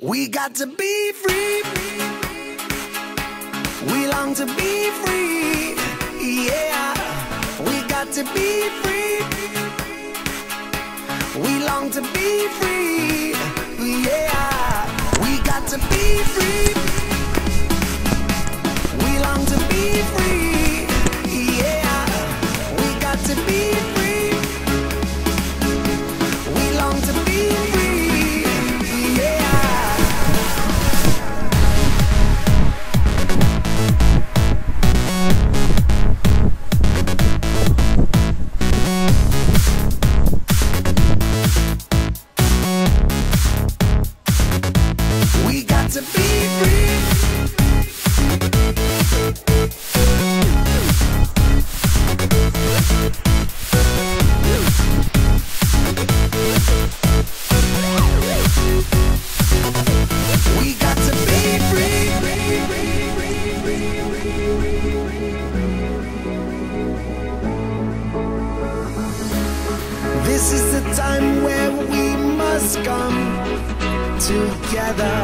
We got to be free. We long to be free. Yeah, we got to be free. We long to be free. Yeah, we got to be free. We long to be free. Yeah, we got to be free. We long to be free. Yeah. We got to be free. We got to be free. This is the time where we must come together,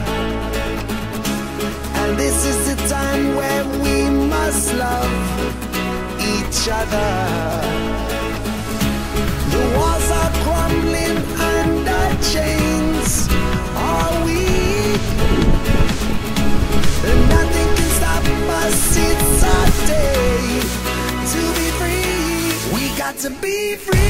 and this is the time where we must love each other. The walls are crumbling under chains. Are we? And nothing can stop us. It's our day to be free. We got to be free.